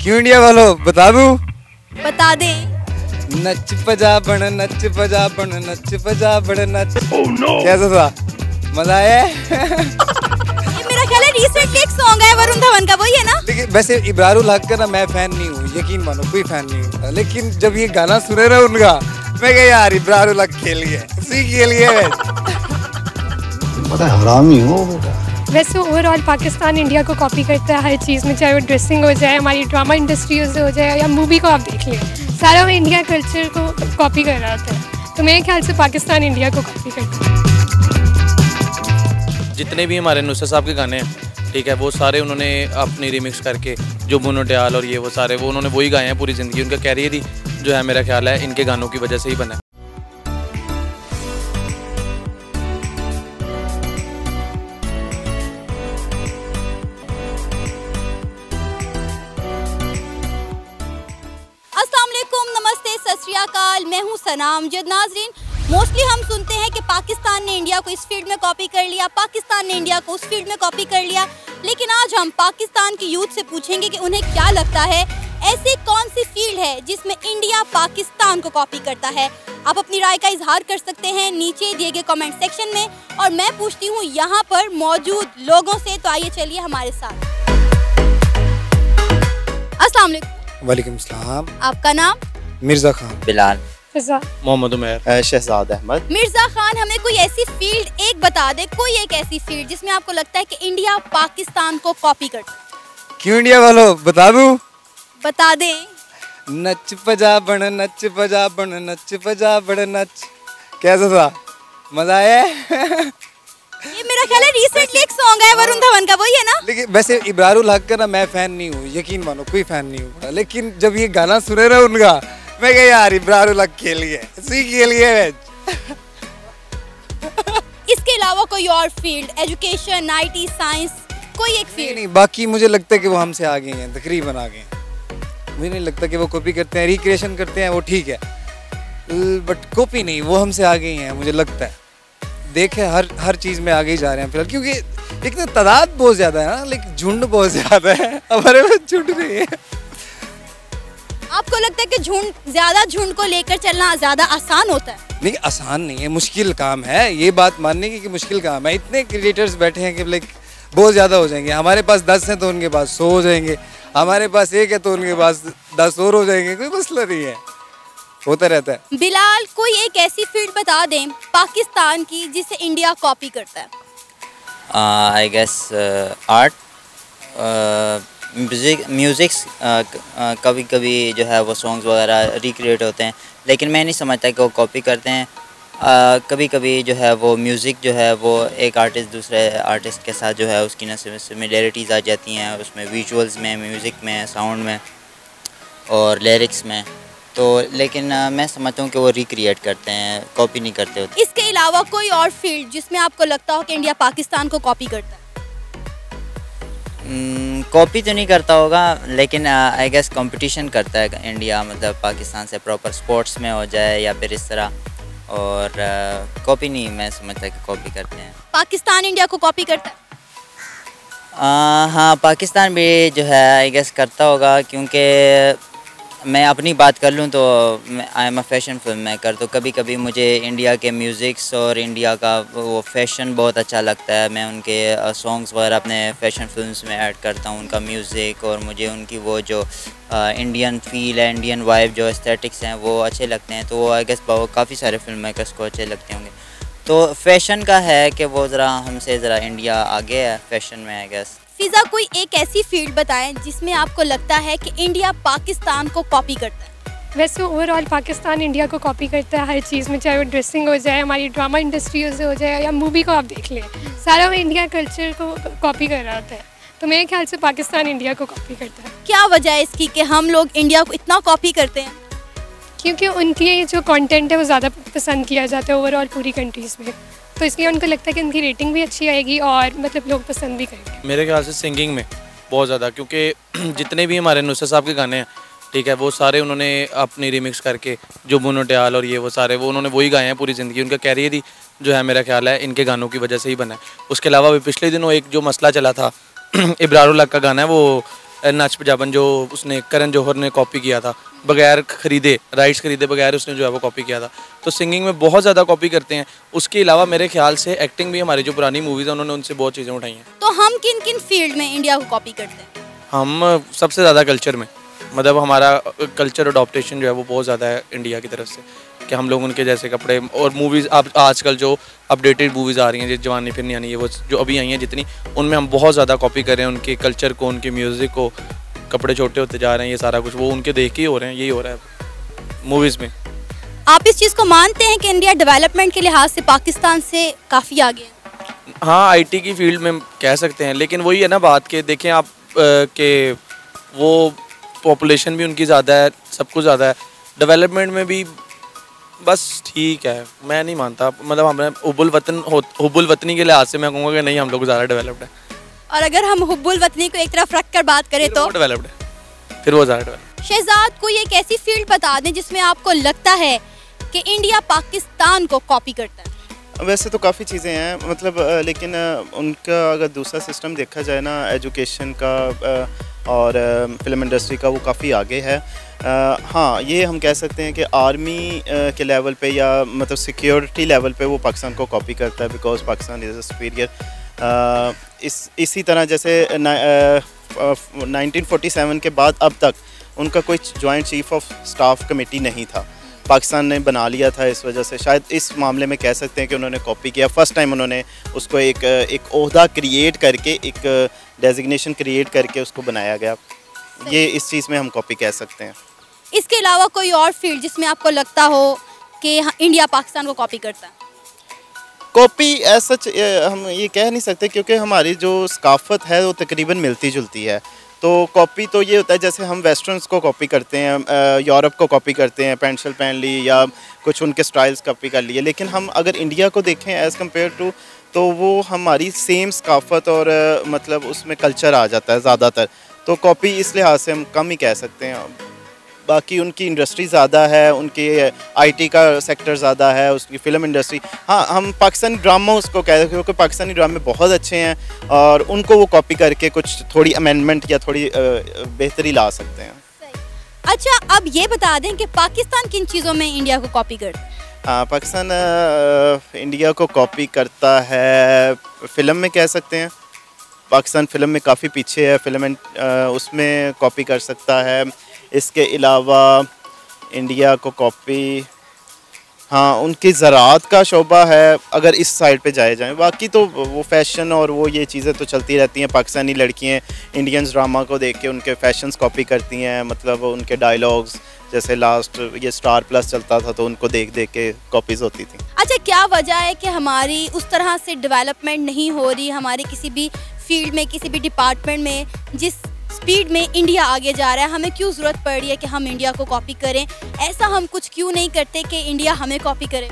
क्यों इंडिया वालों बता दूं? बता दे। नच पजा बन नच पजा बन नच पजा बन नच। कैसा था? मजा आया? ये मेरा ख्याल है रिसेंटली एक सॉन्ग है वरुण धवन का, वही है ना? देखिए वैसे इब्रारुल हक का ना मैं फैन नहीं हूँ, यकीन मानो कोई फैन नहीं हूँ, लेकिन जब ये गाना सुने ना उनका मैं कहा यार इब्रारुल हक खेल गया, सीख खेल गया। बड़ा हरामी हो बेटा। वैसे ओवरऑल पाकिस्तान इंडिया को कॉपी करता है हर चीज़ में, चाहे वो ड्रेसिंग हो जाए, हमारी ड्रामा इंडस्ट्री से हो जाए या मूवी को आप देख लें, सारा वो इंडिया कल्चर को कॉपी कर रहा था। तो मेरे ख्याल से पाकिस्तान इंडिया को कॉपी करता है। जितने भी हमारे नुसरत साहब के गाने हैं, ठीक है, वो सारे उन्होंने अपनी रिमिक्स करके जो बुनो डयाल और ये वो सारे वो उन्होंने वही गाए हैं पूरी ज़िंदगी। उनका कैरियर ही जो है मेरा ख्याल है इनके गानों की वजह से ही बना है। नमस्ते, सत श्री अकाल, मैं हूं सनाम। जद नाजरीन, मोस्टली हम सुनते हैं कि पाकिस्तान ने इंडिया को इस फील्ड में कॉपी कर लिया, पाकिस्तान ने इंडिया को उस फील्ड में कॉपी कर लिया। लेकिन आज हम पाकिस्तान की यूथ से पूछेंगे कि उन्हें क्या लगता है, ऐसी कौन सी फील्ड है जिसमें इंडिया पाकिस्तान को कॉपी करता है। आप अपनी राय का इजहार कर सकते हैं नीचे दिए गए कमेंट सेक्शन में, और मैं पूछती हूँ यहाँ पर मौजूद लोगों से। तो आइए चलिए हमारे साथ। अस्सलाम वालेकुम। वालेकुम सलाम। आपका नाम? मिर्जा खान। बिलाल। मोहम्मद उमर। शहजाद अहमद। मिर्जा खान, हमें कोई ऐसी फील्ड एक बता दे, कोई एक ऐसी फील्ड जिसमें आपको लगता है कि इंडिया पाकिस्तान को कॉपी करता है। क्यों इंडिया वालों बता दूं? बता दे। नच पजा बन नच पजा बन नच पजा बन नच। कैसा था? मजा आया? ये मेरा ख्याल है रिसेंटली एक सॉन्ग है वरुण धवन का, वही है ना? लेकिन वैसे इब्रारुल हक का ना मैं फैन नहीं हूँ, यकीन मानो कोई फैन नहीं हूँ, लेकिन जब ये गाना सुने ना उनका मैं कहा यार इब्रारुल हक खेल गया, सीख खेल गया। इसके अलावा कोई और फील्ड, एजुकेशन, IT, साइंस, कोई एक फील्ड? नहीं, बाकी मुझे लगता है कि वो हमसे आगे हैं, तकरीबन आगे हैं। मुझे नहीं लगता कि वो कॉपी करते हैं, रिक्रिएशन करते हैं, वो ठीक है, बट कॉपी नहीं, वो हमसे आगे ही हैं मुझे लगता है। देखे हर चीज़ में आगे ही जा रहे हैं फिलहाल, क्योंकि एक तो तादाद बहुत ज़्यादा है ना, लेकिन झुंड बहुत ज़्यादा है, हमारे में झुंड नहीं है। आपको लगता है कि झुंड को लेकर चलना ज़्यादा आसान होता है? नहीं, आसान नहीं है, मुश्किल काम है, ये बात मानने की कि मुश्किल काम है। इतने क्रिएटर्स बैठे हैं कि लाइक बहुत ज़्यादा हो जाएंगे। हमारे पास 10 हैं तो उनके पास 100 हो जाएंगे, हमारे पास 1 है तो उनके पास 10 और हो जाएंगे, कोई मसला नहीं है, होता रहता है। बिलाल, कोई एक ऐसी फील्ड बता दें पाकिस्तान की जिसे इंडिया कॉपी करता है। आई गेस आर्ट, म्यूज़िक्स कभी कभी जो है वो सॉन्ग्स वगैरह रिक्रिएट होते हैं, लेकिन मैं नहीं समझता कि वो कॉपी करते हैं। कभी कभी जो है वो म्यूज़िक जो है वो एक आर्टिस्ट दूसरे आर्टिस्ट के साथ जो है उसकी न सिमिलैरिटीज़ आ जाती हैं उसमें, विजुअल्स में, म्यूज़िक में, साउंड में और लिरिक्स में। तो लेकिन मैं समझता हूँ कि वो रिक्रिएट करते हैं, कॉपी नहीं करते होते। इसके अलावा कोई और फील्ड जिसमें आपको लगता हो कि इंडिया पाकिस्तान को कॉपी करता है? कॉपी तो नहीं करता होगा, लेकिन आई गेस कंपटीशन करता है इंडिया, मतलब पाकिस्तान से प्रॉपर स्पोर्ट्स में हो जाए या फिर इस तरह, और कॉपी नहीं मैं समझता कि कॉपी करते हैं। पाकिस्तान इंडिया को कॉपी करता है? हाँ, पाकिस्तान भी जो है आई गेस करता होगा, क्योंकि मैं अपनी बात कर लूँ तो I am a fashion film maker, तो कभी कभी मुझे इंडिया के म्यूज़िक्स और इंडिया का वो फैशन बहुत अच्छा लगता है। मैं उनके सॉन्ग्स वगैरह अपने फैशन फिल्म्स में ऐड करता हूँ, उनका म्यूज़िक, और मुझे उनकी वो जो इंडियन फील है, इंडियन वाइब, जो एस्थेटिक्स हैं वो अच्छे लगते हैं। तो वो आई गेस काफ़ी सारे फिल्म मेकर्स को अच्छे लगते होंगे। तो फैशन का है कि वो ज़रा हमसे ज़रा इंडिया आगे है फैशन में आई गेस। फिजा, कोई एक ऐसी फील्ड बताएं जिसमें आपको लगता है कि इंडिया पाकिस्तान को कॉपी करता है। वैसे ओवरऑल पाकिस्तान इंडिया को कॉपी करता है हर चीज़ में, चाहे वो ड्रेसिंग हो जाए, हमारी ड्रामा इंडस्ट्री से हो जाए या मूवी को आप देख लें, सारा वो इंडिया कल्चर को कॉपी कर रहा होता है। तो मेरे ख्याल से पाकिस्तान इंडिया को कॉपी करता है। क्या वजह है इसकी कि हम लोग इंडिया को इतना कॉपी करते हैं? क्योंकि उनकी जो कंटेंट है वो ज़्यादा पसंद किया जाता है ओवरऑल पूरी कंट्रीज़ में, तो इसलिए उनको लगता है कि उनकी रेटिंग भी अच्छी आएगी और मतलब लोग पसंद भी करेंगे। मेरे ख्याल से सिंगिंग में बहुत ज़्यादा, क्योंकि जितने भी हमारे नुसरत साहब के गाने हैं, ठीक है, वो सारे उन्होंने अपनी रिमिक्स करके जो बुनो डयाल और ये वो सारे वो उन्होंने वही गाए हैं पूरी ज़िंदगी। उनका कैरियर ही जो है मेरा ख्याल है इनके गानों की वजह से ही बना है। उसके अलावा भी पिछले दिनों एक जो मसला चला था इब्रारुल हक का गाना है वो नाच पंजाबन जो उसने करण जौहर ने कॉपी किया था, बगैर खरीदे, राइट्स खरीदे बगैर उसने जो है वो कॉपी किया था। तो सिंगिंग में बहुत ज़्यादा कॉपी करते हैं। उसके अलावा मेरे ख्याल से एक्टिंग भी, हमारी जो पुरानी मूवीज़ हैं उन्होंने उनसे बहुत चीज़ें उठाई हैं। तो हम किन किन फील्ड में इंडिया को कॉपी करते हैं? हम सबसे ज़्यादा कल्चर में, मतलब हमारा कल्चर अडॉप्टेशन जो है वो बहुत ज़्यादा है इंडिया की तरफ से, कि हम लोग उनके जैसे कपड़े और मूवीज़, अब आजकल जो अपडेटेड मूवीज़ आ रही हैं, जवानी फिर नहीं आनी, ये वो जो अभी आई हैं जितनी, उनमें हम बहुत ज़्यादा कॉपी कर रहे हैं उनके कल्चर को, उनके म्यूज़िक को। कपड़े छोटे होते जा रहे हैं, ये सारा कुछ वो उनके देख के ही हो रहे हैं, यही हो रहा है मूवीज़ में। आप इस चीज़ को मानते हैं कि इंडिया डेवलपमेंट के लिहाज से पाकिस्तान से काफ़ी आगे है? हाँ, आईटी की फील्ड में कह सकते हैं, लेकिन वही है ना बात कि देखें आप कि वो पॉपुलेशन भी उनकी ज़्यादा है, सब कुछ ज़्यादा है, डेवलपमेंट में भी बस ठीक है। मैं नहीं मानता, मतलब हमें हुब्बुल वतनी के लिहाज से मैं कहूँगा कि नहीं, हम लोग ज़्यादा डेवलप्ड है। और अगर हम हुब्बुल वतनी को एक तरफ रख कर बात करें तो डेवलप्ड है, फिर वो ज़्यादा डेवलप्ड। शहजाद, कोई एक ऐसी फील्ड बता दें जिसमें आपको लगता है कि इंडिया पाकिस्तान को कॉपी करता है। वैसे तो काफ़ी चीज़ें हैं, मतलब लेकिन उनका अगर दूसरा सिस्टम देखा जाए ना, एजुकेशन का और फिल्म इंडस्ट्री का, वो काफ़ी आगे है। हाँ, ये हम कह सकते हैं कि आर्मी के लेवल पे या मतलब सिक्योरिटी लेवल पे वो पाकिस्तान को कॉपी करता है, because Pakistan is a superior. इसी तरह जैसे 1947 के बाद अब तक उनका कोई joint chief of staff committee नहीं था, पाकिस्तान ने बना लिया था। इस वजह से शायद इस मामले में कह सकते हैं कि उन्होंने कॉपी किया। फर्स्ट टाइम उन्होंने उसको एक ओहदा क्रिएट करके, एक डेजिग्नेशन क्रिएट करके उसको बनाया गया। ये इस चीज़ में हम कॉपी कह सकते हैं। इसके अलावा कोई और फील्ड जिसमें आपको लगता हो कि इंडिया पाकिस्तान को कॉपी करता है? कॉपी एज सच हम ये कह नहीं सकते, क्योंकि हमारी जो सकाफत है वो तकरीबन मिलती जुलती है। तो कॉपी तो ये होता है जैसे हम वेस्टर्न्स को कॉपी करते हैं, यूरोप को कॉपी करते हैं, पेंट शर्ट पहन ली या कुछ उनके स्टाइल्स कॉपी कर लिए। लेकिन हम अगर इंडिया को देखें एज़ कम्पेयर टू, तो वो हमारी सेम सकाफत और मतलब उसमें कल्चर आ जाता है ज़्यादातर। तो कॉपी इस लिहाज से हम कम ही कह सकते हैं। बाकी उनकी इंडस्ट्री ज़्यादा है, उनके आईटी का सेक्टर ज़्यादा है, उसकी फ़िल्म इंडस्ट्री। हाँ, हम पाकिस्तानी ड्रामा उसको कहते हैं, क्योंकि पाकिस्तानी ड्रामे बहुत अच्छे हैं और उनको वो कॉपी करके कुछ थोड़ी अमेंडमेंट या थोड़ी बेहतरी ला सकते हैं। अच्छा, अब ये बता दें कि पाकिस्तान किन चीज़ों में इंडिया को कॉपी करता है? हाँ, पाकिस्तान इंडिया को कॉपी करता है फ़िल्म में कह सकते हैं। पाकिस्तान फ़िल्म में काफ़ी पीछे है, फिल्म उसमें कॉपी कर सकता है। इसके अलावा इंडिया को कॉपी, हाँ, उनकी ज़राअत का शोबा है अगर इस साइड पे जाए। बाकी तो वो फैशन और वो ये चीज़ें तो चलती रहती हैं। पाकिस्तानी लड़कियाँ इंडियंस ड्रामा को देख के उनके फैशंस कॉपी करती हैं, मतलब उनके डायलॉग्स, जैसे लास्ट ये स्टार प्लस चलता था तो उनको देख देख के कॉपीज़ होती थी। अच्छा, क्या वजह है कि हमारी उस तरह से डेवलपमेंट नहीं हो रही, हमारे किसी भी फील्ड में, किसी भी डिपार्टमेंट में जिस स्पीड में इंडिया आगे जा रहा है, हमें क्यों ज़रूरत पड़ रही है कि हम इंडिया को कॉपी करें? ऐसा हम कुछ क्यों नहीं करते कि इंडिया हमें कॉपी करे?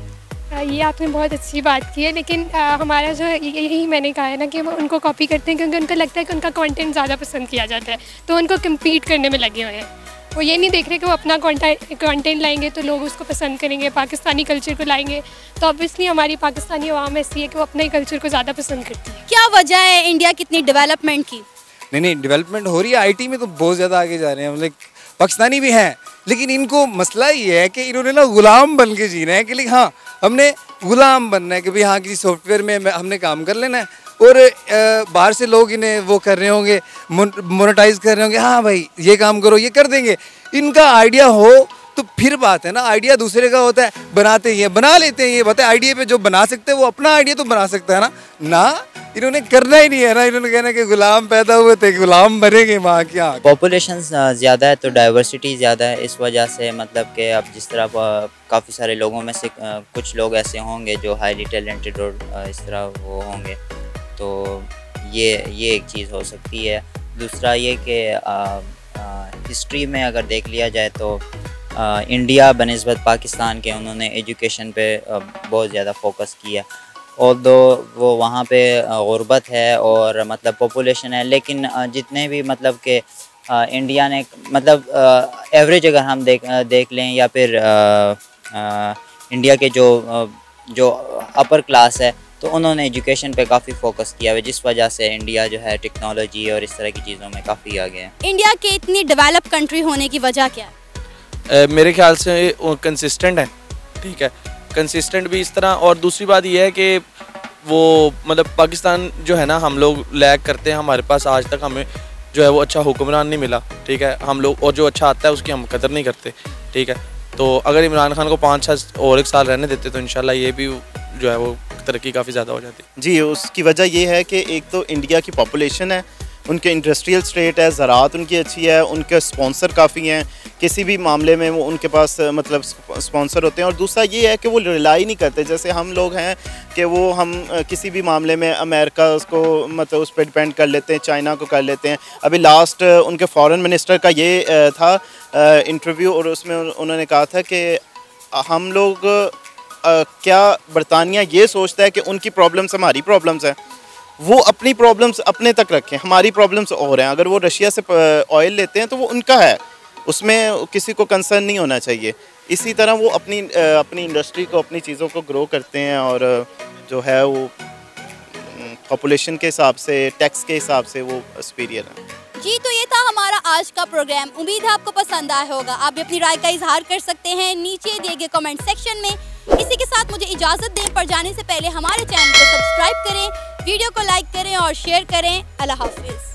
ये आपने बहुत अच्छी बात की है, लेकिन हमारा जो यही मैंने कहा है ना कि वो उनको कॉपी करते हैं क्योंकि उनको लगता है कि उनका कंटेंट ज़्यादा पसंद किया जाता है, तो उनको कम्पीट करने में लगे हुए हैं। वो ये नहीं देख रहे कि वो अपना कंटेंट लाएंगे तो लोग उसको पसंद करेंगे, पाकिस्तानी कल्चर को लाएंगे तो ऑब्वियसली हमारी पाकिस्तानी अवाम ऐसी है कि वो अपने ही कल्चर को ज़्यादा पसंद करती है। क्या वजह है इंडिया कितनी डेवलपमेंट की? नहीं, डेवलपमेंट हो रही है। आईटी में तो बहुत ज़्यादा आगे जा रहे हैं, मतलब पाकिस्तानी भी हैं, लेकिन इनको मसला ये है कि इन्होंने ना गुलाम बन के जीना है कि हाँ, हमने गुलाम बनना है कि भाई हाँ, किसी सॉफ्टवेयर में हमने काम कर लेना है और बाहर से लोग इन्हें वो कर रहे होंगे, मोनेटाइज कर रहे होंगे, हाँ भाई ये काम करो, ये कर देंगे। इनका आइडिया हो तो फिर बात है ना, आइडिया दूसरे का होता है, बनाते ही बना लेते हैं। ये बताए आइडिया पे जो बना सकते हैं वो अपना आइडिया तो बना सकता है ना इन्होंने करना ही नहीं है ना, इन्होंने कहना कि गुलाम पैदा हुए थे, गुलाम बनेंगे वहाँ क्या। पॉपुलेशन ज़्यादा है तो डाइवर्सिटी ज़्यादा है, इस वजह से मतलब कि अब जिस तरह काफ़ी सारे लोगों में से कुछ लोग ऐसे होंगे जो हाईली टैलेंटेड और इस तरह वो होंगे, तो ये एक चीज़ हो सकती है। दूसरा ये कि हिस्ट्री में अगर देख लिया जाए तो इंडिया बनिस्बत पाकिस्तान के उन्होंने एजुकेशन पे बहुत ज़्यादा फोकस किया, और दो वो वहाँ पे गुर्बत है और मतलब पॉपुलेशन है, लेकिन जितने भी मतलब कि इंडिया ने मतलब एवरेज अगर हम देख लें या फिर इंडिया के जो अपर क्लास है तो उन्होंने एजुकेशन पे काफ़ी फोकस किया है, जिस वजह से इंडिया जो है टेक्नोलॉजी और इस तरह की चीज़ों में काफ़ी आगे है। इंडिया के इतनी डेवलप कंट्री होने की वजह क्या है? मेरे ख्याल से वो कंसिस्टेंट है, ठीक है, कंसिस्टेंट भी इस तरह। और दूसरी बात ये है कि वो मतलब पाकिस्तान जो है ना, हम लोग लैग करते हैं, हमारे पास आज तक हमें जो है वो अच्छा हुक्मरान नहीं मिला, ठीक है, हम लोग, और जो अच्छा आता है उसकी हम कदर नहीं करते, ठीक है। तो अगर इमरान खान को 5 और एक साल रहने देते तो इंशाल्लाह ये भी जो है वो तरक्की काफ़ी ज़्यादा हो जाती। जी, उसकी वजह ये है कि एक तो इंडिया की पॉपुलेशन है, उनके इंडस्ट्रियल स्टेट है, ज़राअत उनकी अच्छी है, उनके स्पॉन्सर काफ़ी हैं, किसी भी मामले में वो उनके पास मतलब स्पॉन्सर होते हैं। और दूसरा ये है कि वो रिलाई नहीं करते, जैसे हम लोग हैं कि वो हम किसी भी मामले में अमेरिका उसको मतलब उस पर डिपेंड कर लेते हैं, चाइना को कर लेते हैं। अभी लास्ट उनके फॉरेन मिनिस्टर का ये था इंटरव्यू, और उसमें उन्होंने कहा था कि हम लोग क्या बरतानिया ये सोचता है कि उनकी प्रॉब्लम्स हमारी प्रॉब्लम्स हैं, वो अपनी प्रॉब्लम्स अपने तक रखें, हमारी प्रॉब्लम्स और हैं। अगर वो रशिया से ऑयल लेते हैं तो वो उनका है, उसमें किसी को कंसर्न नहीं होना चाहिए। इसी तरह वो अपनी इंडस्ट्री को, अपनी चीज़ों को ग्रो करते हैं, और जो है वो पॉपुलेशन के हिसाब से, टैक्स के हिसाब से वो सुपीरियर है। जी, तो ये था हमारा आज का प्रोग्राम। उम्मीद है आपको पसंद आया होगा। आप भी अपनी राय का इजहार कर सकते हैं नीचे दिए गए कमेंट सेक्शन में। इसी के साथ मुझे इजाज़त दें, पर जाने से पहले हमारे चैनल को सब्सक्राइब करें, वीडियो को लाइक करें और शेयर करें। अल्लाह हाफिज़।